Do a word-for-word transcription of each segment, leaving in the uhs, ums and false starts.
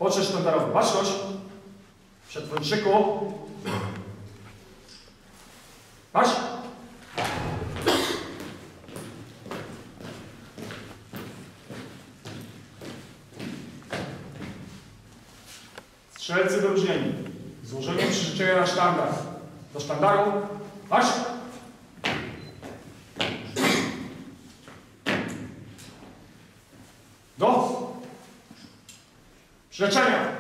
Poczet sztandarowy. Baczność. Przed szyku. Patrz. Strzelcy wyróżnieni. Złożenie przyrzeczenia na sztandar. Do sztandaru. Patrz. Do przyrzeczenia.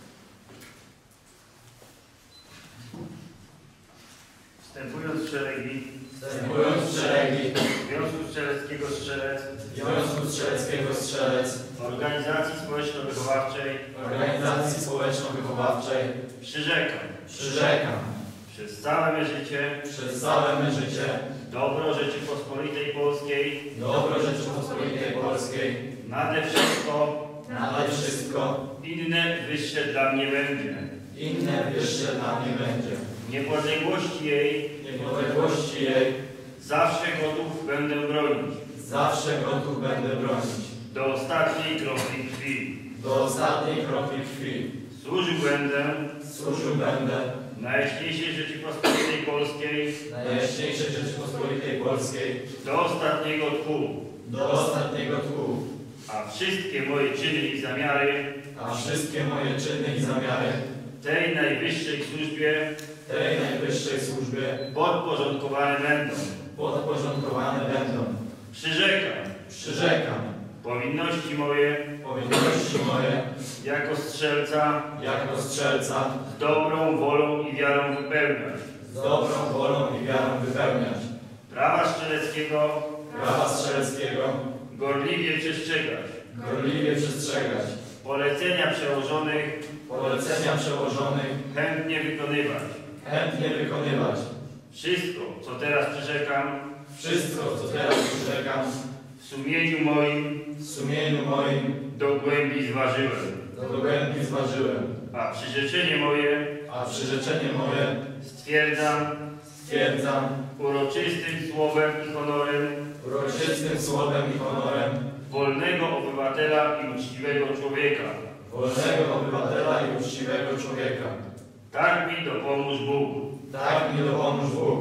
Wstępując w szeregi, Wstępując w szeregi Związku Strzeleckiego Strzelec, Związku Strzeleckiego Strzelec, Organizacji Społeczno-Wychowawczej, Organizacji Społeczno-Wychowawczej, przyrzekam przyrzekam przez całe me życie przez całe me życie dobro Rzeczypospolitej Polskiej, dobro Rzeczypospolitej Polskiej, nade wszystko nade wszystko inne wyższe dla mnie będzie. inne wyższe dla mnie będzie. Niepodległości jej Niepodległości jej zawsze gotów będę bronić. zawsze gotów będę bronić. Do ostatniej kropli krwi. Do ostatniej kropli krwi. Służył będę Służył będę Najjaśniejszej Rzeczypospolitej Polskiej Najjaśniejszej Rzeczypospolitej Polskiej do ostatniego tchu. do ostatniego tchu. A wszystkie moje czyny i zamiary A wszystkie moje czyny i zamiary tej najwyższej służbie tej najwyższej służbie podporządkowane będą. podporządkowane będą. Przyrzekam Przyrzekam powinności moje powinności moje jako strzelca jako strzelca z dobrą wolą i wiarą wypełniać. z dobrą wolą i wiarą wypełniać. Prawa strzeleckiego Prawa strzeleckiego gorliwie przestrzegać. gorliwie przestrzegać. Polecenia przełożonych Polecenia przełożonych chętnie wykonywać. chętnie wykonywać. Wszystko, co teraz przyrzekam, Wszystko, co teraz przyrzekam, w sumieniu moim w sumieniu moim do głębi zważyłem. do głębi zważyłem. A przyrzeczenie moje A przyrzeczenie moje stwierdzam stwierdzam uroczystym słowem i honorem uroczystym słowem i honorem wolnego obywatela i uczciwego człowieka. wolnego obywatela i uczciwego człowieka. Tak mi dopomóż Bóg. Tak mi dopomóż Bóg.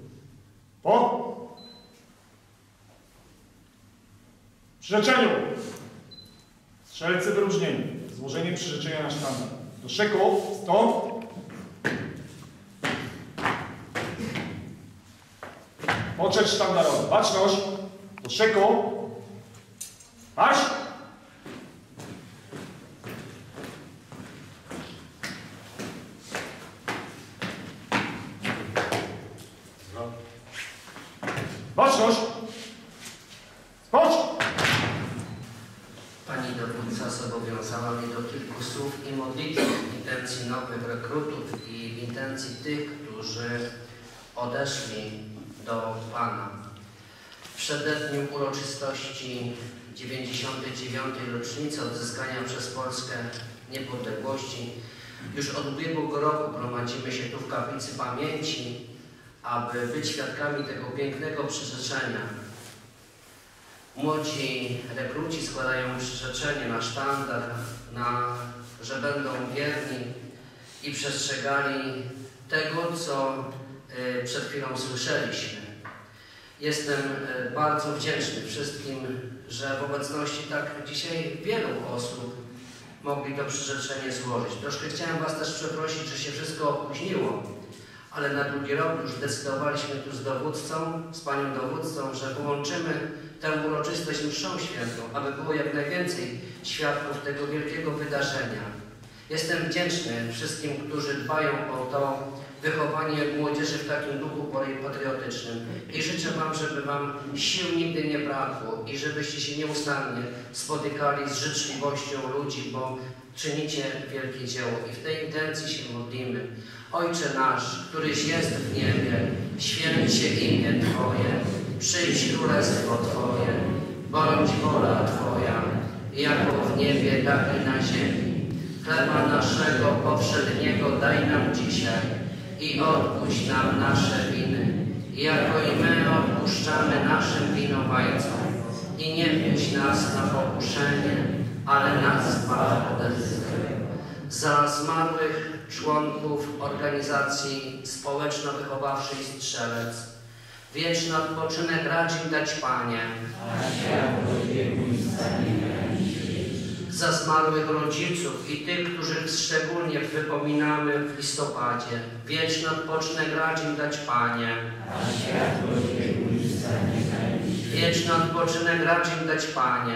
Po przyrzeczeniu. Strzelcy wyróżnieni. Złożenie przyrzeczenia na sztandar. Do szyku. Stąd. Poczet sztandarowy. Baczność. Do szyku. Patrz. Baczność. Spocz. Pani dowódca zobowiązała mnie do kilku słów i modlitw w intencji nowych rekrutów i w intencji tych, którzy odeszli do Pana. W przededniu uroczystości dziewięćdziesiątej dziewiątej rocznicy odzyskania przez Polskę niepodległości już od ubiegłego roku gromadzimy się tu w Kaplicy Pamięci, aby być świadkami tego pięknego przyrzeczenia. Młodzi rekruci składają przyrzeczenie na sztandar, na, że będą wierni i przestrzegali tego, co y, przed chwilą słyszeliśmy. Jestem y, bardzo wdzięczny wszystkim, że w obecności tak dzisiaj wielu osób mogli to przyrzeczenie złożyć. Troszkę chciałem Was też przeprosić, że się wszystko opóźniło, ale na drugi rok już decydowaliśmy tu z dowódcą, z panią dowódcą, że połączymy tę uroczystość mszą świętą, aby było jak najwięcej świadków tego wielkiego wydarzenia. Jestem wdzięczny wszystkim, którzy dbają o to wychowanie młodzieży w takim duchu patriotycznym i życzę Wam, żeby Wam sił nigdy nie brakło i żebyście się nieustannie spotykali z życzliwością ludzi, bo czynicie wielkie dzieło i w tej intencji się modlimy. Ojcze nasz, któryś jest w niebie, święć się imię Twoje, przyjdź królestwo Twoje, bądź wola Twoja, jako w niebie, tak i na ziemi. Chleba naszego powszedniego daj nam dzisiaj i odpuść nam nasze winy, jako i my odpuszczamy naszym winowajcom. I nie wieź nas na pokuszenie, ale nas zbaw ode złego. za zmarłych członków organizacji społeczno-wychowawczej Strzelec. Wieczny odpoczynek racz im dać, Panie. Za zmarłych rodziców i tych, których szczególnie wypominamy w listopadzie. Wieczny odpoczynek racz im dać, Panie. Wieczny odpoczynek racz im dać, Panie.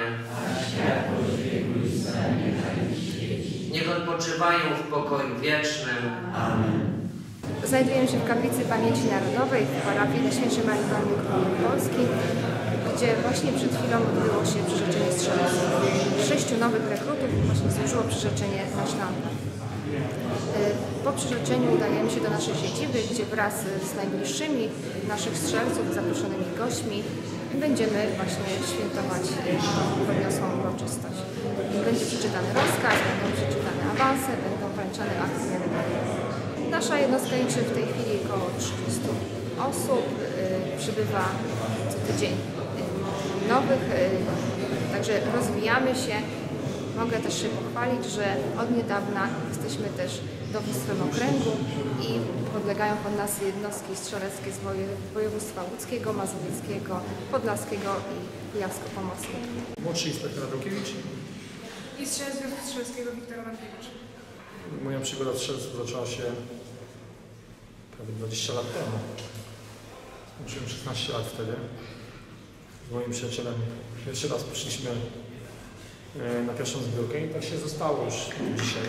Niech odpoczywają w pokoju wiecznym. Amen. Znajdujemy się w Kaplicy Pamięci Narodowej w parafii Najświętszej Marii Panny Królowej Polski, gdzie właśnie przed chwilą odbyło się przyrzeczenie strzelectw. Sześciu nowych rekrutów właśnie złożyło przyrzeczenie na sztandar. Po przyrzeczeniu udajemy się do naszej siedziby, gdzie wraz z najbliższymi naszych strzelców, zaproszonymi gośćmi, będziemy właśnie świętować podniosłą uroczystość. Będzie przeczytany rozkaz, będą przeczytane awanse, będą wręczane akty mianowania. Nasza jednostka liczy w tej chwili około trzydziestu osób, yy, przybywa co tydzień yy, nowych, yy, także rozwijamy się. Mogę też się pochwalić, że od niedawna jesteśmy też dowództwem okręgu i podlegają pod nas jednostki strzeleckie z województwa łódzkiego, mazowieckiego, podlaskiego i kujawsko-pomorskiego. Młodszy inspektor Adamkiewicz. I strzelec Związku Strzeleckiego Wiktor Adamkiewicz. Moja przygoda w strzelectwie zaczęła się prawie dwadzieścia lat temu. Skończyłem szesnaście lat wtedy. Z moim przyjacielem pierwszy raz poszliśmy na pierwszą zbiórkę i tak się zostało już dzisiaj.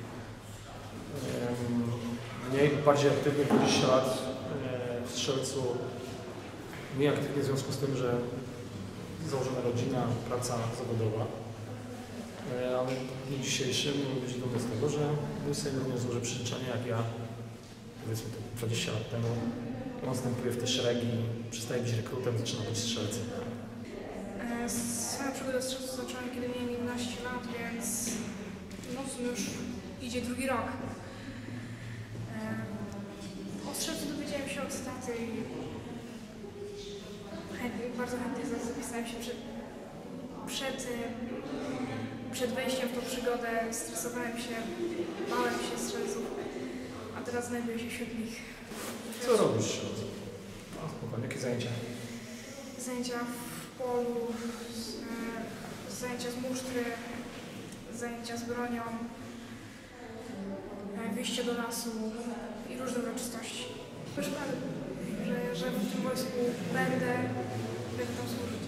Mniej, bardziej aktywnie dwadzieścia lat w strzelcu. Mniej aktywnie w związku z tym, że założona rodzina, praca zawodowa. Ale w dniu dzisiejszym mogę być dumny z tego, że mój syn również złoży przyrzeczenie, jak ja, powiedzmy to dwadzieścia lat temu. On wstępuje w te szeregi, przestaje być rekrutem, zaczyna być strzelcem. Swoją przygodę strzelców zacząłem, kiedy miałem jedenaście lat, więc no w sumie już idzie drugi rok. O strzelcu dowiedziałem się od taty i chętnie, bardzo chętnie zapisałem się przed, przed, przed wejściem w tą przygodę. Stresowałem się, bałem się strzelców, a teraz znajduję się wśród nich. Co robisz? A, spokojnie, jakie zajęcia? Zajęcia w polu, z, zajęcia z musztry, zajęcia z bronią, wyjście do lasu i różne uroczystości. Proszę Pana, że, że w tym wojsku będę, będę tam służyć.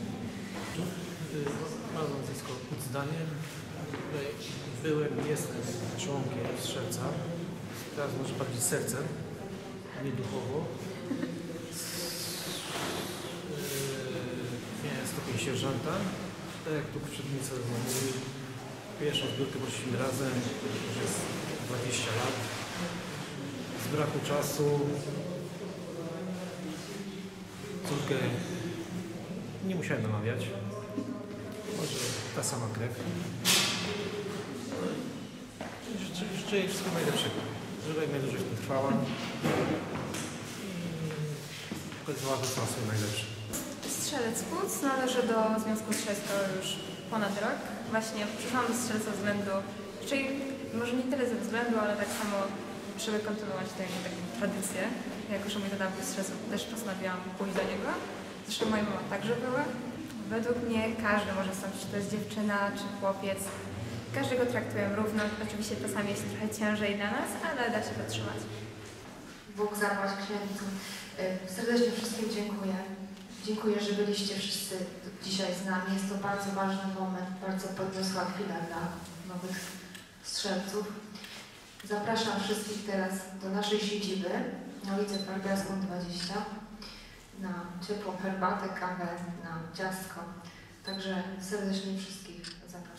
Mam nazwisko Zdanie. Byłem i jestem członkiem strzelca. Teraz może bardziej sercem, nie duchowo. Miałem stopień sierżanta. Tak jak tu poprzednicy mówili, pierwszą zbiórkę poszliśmy razem, już jest dwadzieścia lat. Z braku czasu córkę nie musiałem namawiać. Może ta sama krew. Życzę, życzę jej wszystkiego najlepszego. Żeby jak najdłużej w tym trwała i pokazywała to co sobie najlepsze. Strzelec Kłuc należy do Związku Strzeleckiego już ponad rok. Właśnie przyszłam do Strzelca ze względu, czyli może nie tyle ze względu, ale tak samo, żeby kontynuować tę taką tradycję. Jako że mój tata był strzelcem, też postanowiłam pójść do niego. Zresztą moja mama także była. Według mnie każdy może sądzić, czy to jest dziewczyna, czy chłopiec. Każdego traktuję równo. Oczywiście czasami jest trochę ciężej dla nas, ale da się dotrzymać. Bóg zapłać księdzu. Serdecznie wszystkim dziękuję. Dziękuję, że byliście wszyscy dzisiaj z nami. Jest to bardzo ważny moment, bardzo podniosła chwila dla nowych strzelców. Zapraszam wszystkich teraz do naszej siedziby na ulicę Farbiarską dwadzieścia na ciepłą herbatę, kawę, na ciastko. Także serdecznie wszystkich zapraszam.